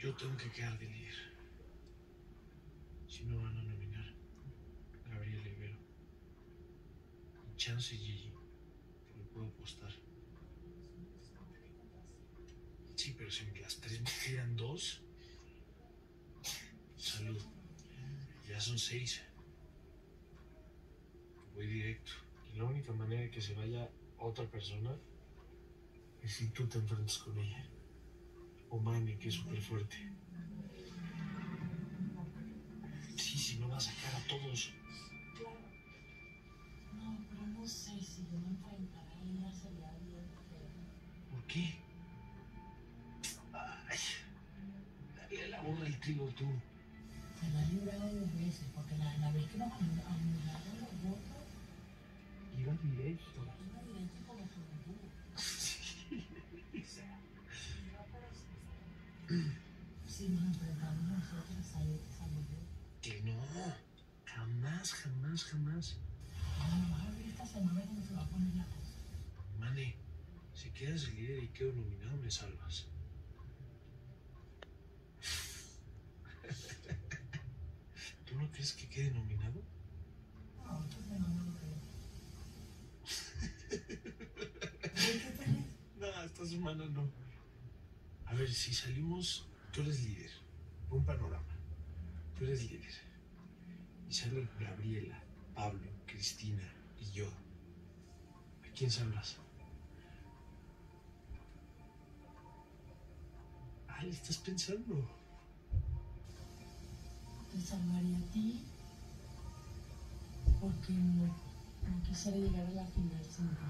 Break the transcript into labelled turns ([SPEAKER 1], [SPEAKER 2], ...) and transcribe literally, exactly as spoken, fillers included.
[SPEAKER 1] Yo tengo que quedar de líder. Si no van a nominar a Gabriela Ibero. Y chance Gigi, que lo puedo apostar. Sí, pero si las tres me quedan dos. Salud. Ya son seis. Voy directo. Y la única manera de que se vaya otra persona es si tú te enfrentas con ella. O Manny, que es súper fuerte. Sí, si no va a sacar a todos.
[SPEAKER 2] Claro. No, pero no sé si yo me enfrentara a ella sería bien feo.
[SPEAKER 1] ¿Por qué? Ay, dale la bola al trigo tú.
[SPEAKER 2] Se me ha librado dos veces, porque la, la vez que nos anularon los votos,
[SPEAKER 1] Iba directo.
[SPEAKER 2] iba directo como su mundo. Si nos enfrentamos nosotros, sale, sale yo.
[SPEAKER 1] Que no. Jamás, jamás, jamás.
[SPEAKER 2] Bueno, vas a ver esta semana cómo se va a poner la cosa.
[SPEAKER 1] Mane, si quedas el líder y quedo nominado, me salvas. ¿Tú no crees que quede nominado?
[SPEAKER 2] No, esto se no me lo creo.
[SPEAKER 1] No, esta semana no. A ver, si salimos, tú eres líder. Un panorama. Tú eres líder. Y sale Gabriela, Pablo, Cristina y yo. ¿A quién salvas? Ah, ¿le estás pensando?
[SPEAKER 2] Te salvaría a ti porque no, no quisiera llegar a la final sin ti.